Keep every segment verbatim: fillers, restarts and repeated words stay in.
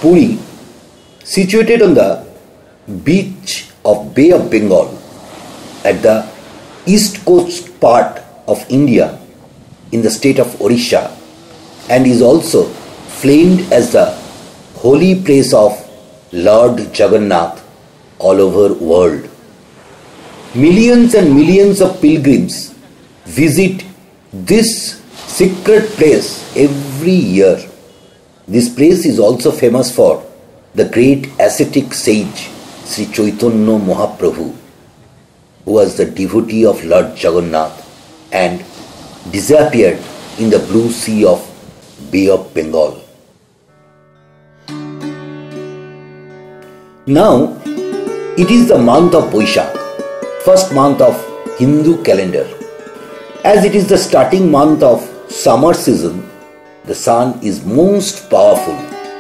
Puri, situated on the beach of Bay of Bengal at the east coast part of India in the state of Odisha, and is also famed as the holy place of Lord Jagannath all over world. Millions and millions of pilgrims visit this sacred place every year. This place is also famous for the great ascetic sage Sri Chaitanya Mahaprabhu, who was the devotee of Lord Jagannath and disappeared in the blue sea of Bay of Bengal. Now, it is the month of Boishakh, first month of Hindu calendar. As it is the starting month of summer season, the sun is most powerful.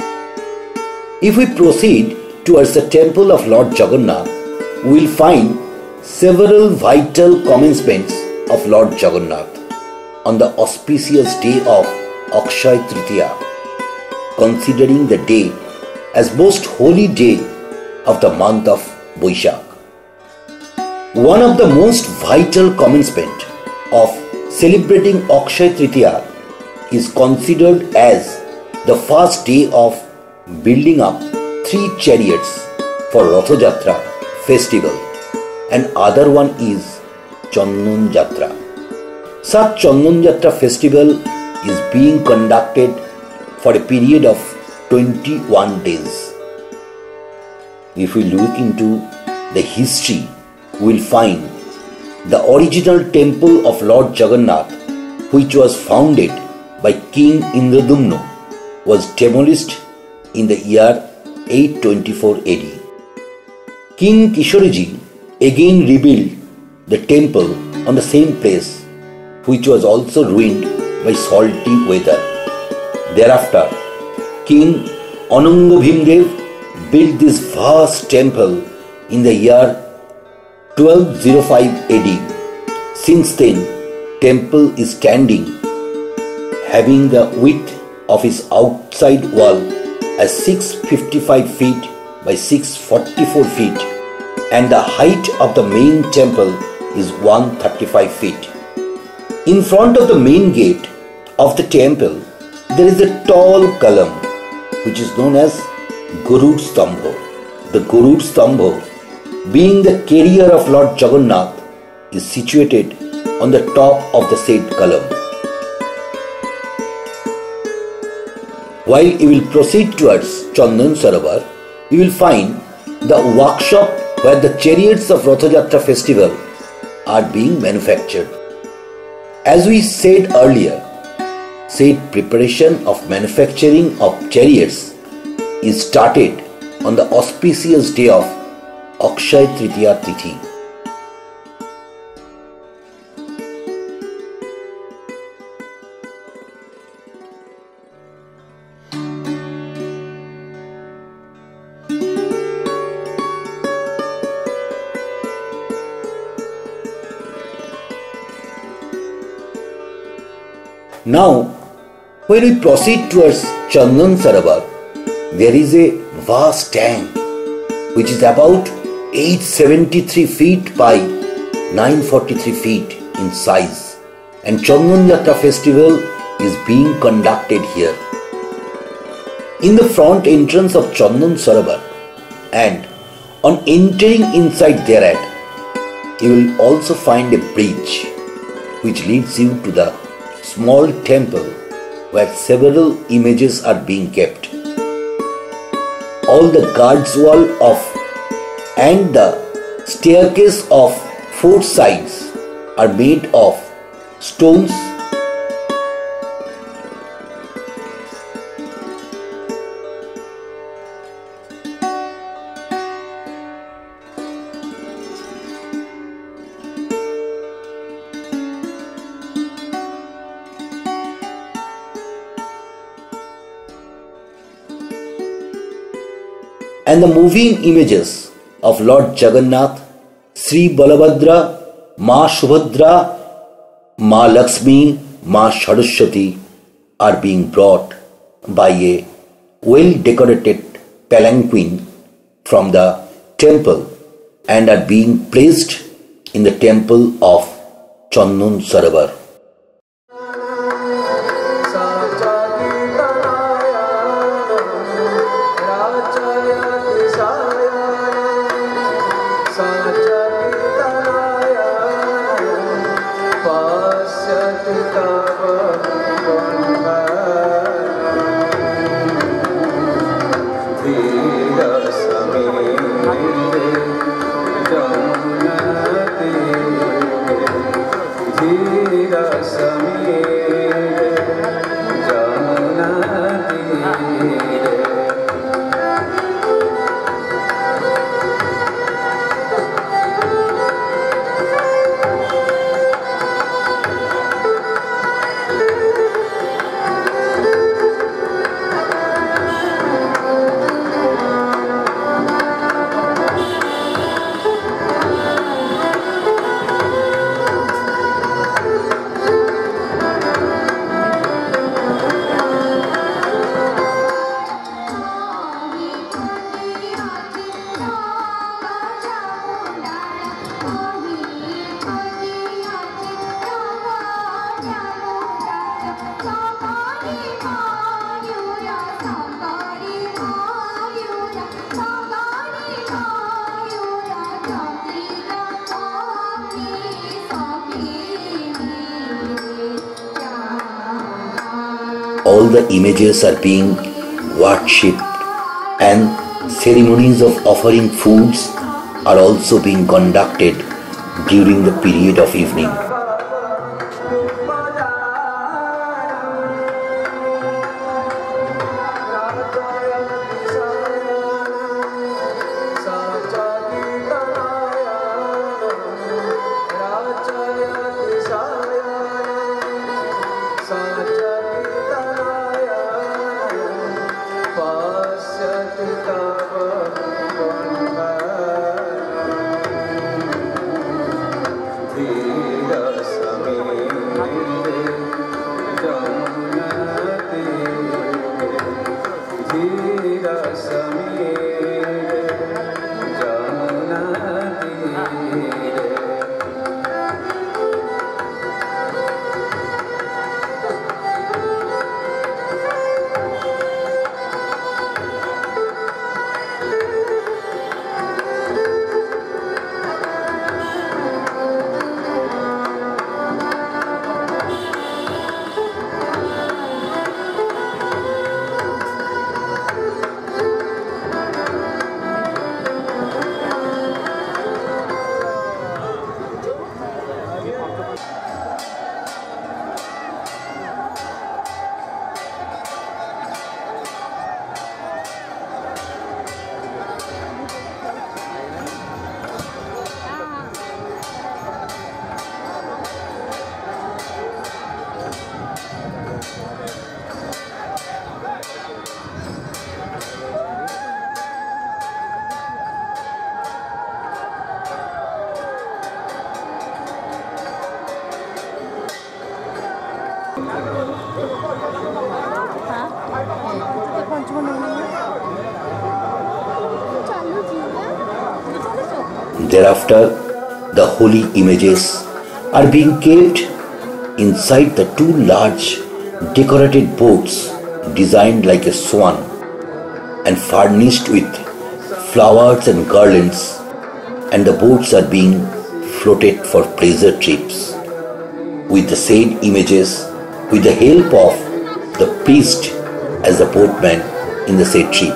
If we proceed towards the temple of Lord Jagannath, we will find several vital commencements of Lord Jagannath on the auspicious day of Akshaya Tritiya, considering the day as most holy day of the month of Boishakh. One of the most vital commencement of celebrating Akshaya Tritiya is considered as the first day of building up three chariots for Ratha Yatra festival, and other one is Chandan Yatra. Such Chandan Yatra festival is being conducted for a period of twenty-one days. If we look into the history, we will find the original temple of Lord Jagannath, which was founded by King Indradumna, was demolished in the year eight twenty-four A D. King Kishoreji again rebuilt the temple on the same place, which was also ruined by salty weather. Thereafter, King Ananga Bhimdev built this vast temple in the year twelve oh five A D. Since then, temple is standing, having the width of its outside wall as six hundred fifty-five feet by six hundred forty-four feet, and the height of the main temple is one hundred thirty-five feet. In front of the main gate of the temple, there is a tall column which is known as Garud Stambha. The Garud Stambha, being the carrier of Lord Jagannath, is situated on the top of the said column. While you will proceed towards Chandan Sarovar, you will find the workshop where the chariots of Ratha Yatra festival are being manufactured. As we said earlier, said preparation of manufacturing of chariots is started on the auspicious day of Akshaya Tritiya Tithi. Now, when we proceed towards Chandan Sarovar, there is a vast tank which is about eight hundred seventy-three feet by nine hundred forty-three feet in size, and Chandan Yatra festival is being conducted here. In the front entrance of Chandan Sarovar, and on entering inside thereat, you will also find a bridge which leads you to the small temple where several images are being kept. All the guards wall of and the staircase of four sides are made of stones and the moving images of Lord Jagannath, Sri Balabhadra, Ma Subhadra, Ma Lakshmi, Ma Saraswati are being brought by a well decorated palanquin from the temple and are being placed in the temple of Chandan Sarovar. All the images are being worshipped and ceremonies of offering foods are also being conducted during the period of evening. Thereafter, the holy images are being kept inside the two large decorated boats designed like a swan and furnished with flowers and garlands, and the boats are being floated for pleasure trips with the said images with the help of the priest as the boatman in the said trip.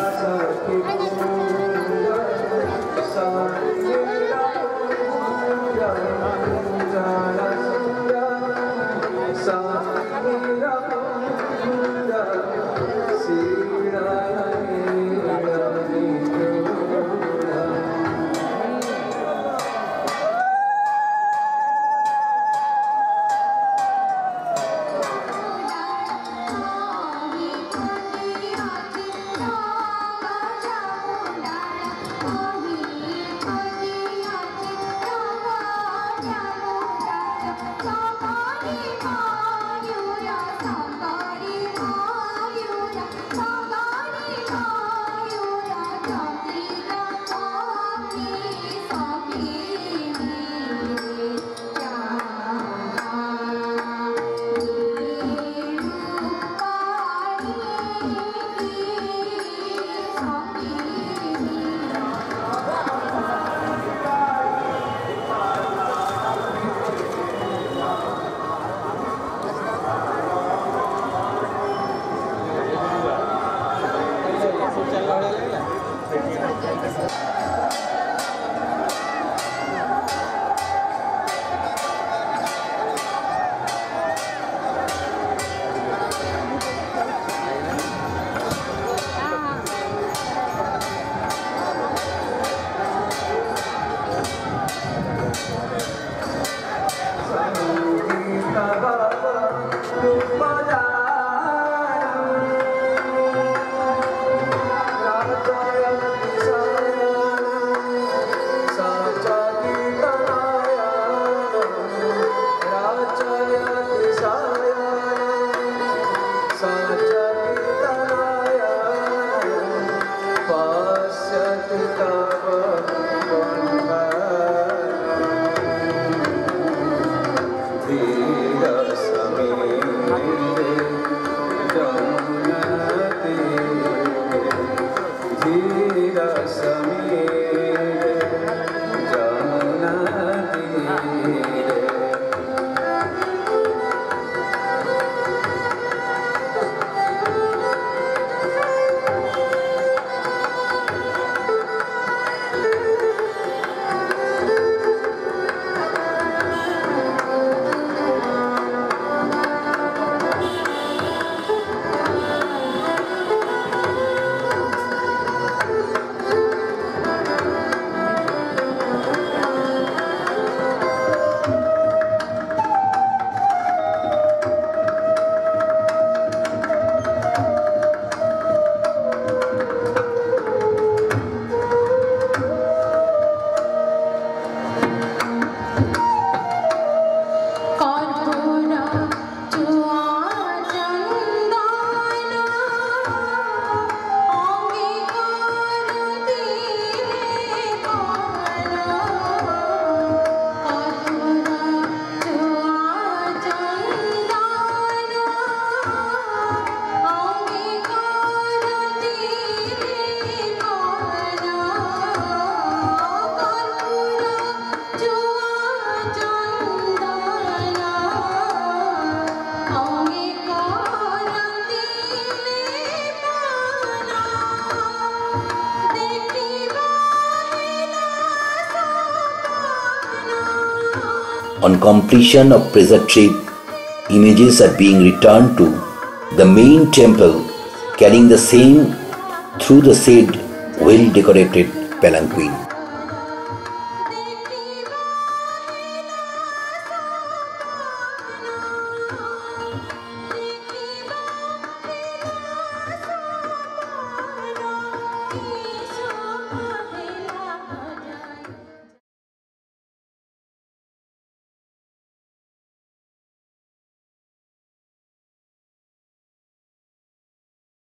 On completion of pressure trip, images are being returned to the main temple carrying the same through the said well-decorated palanquin.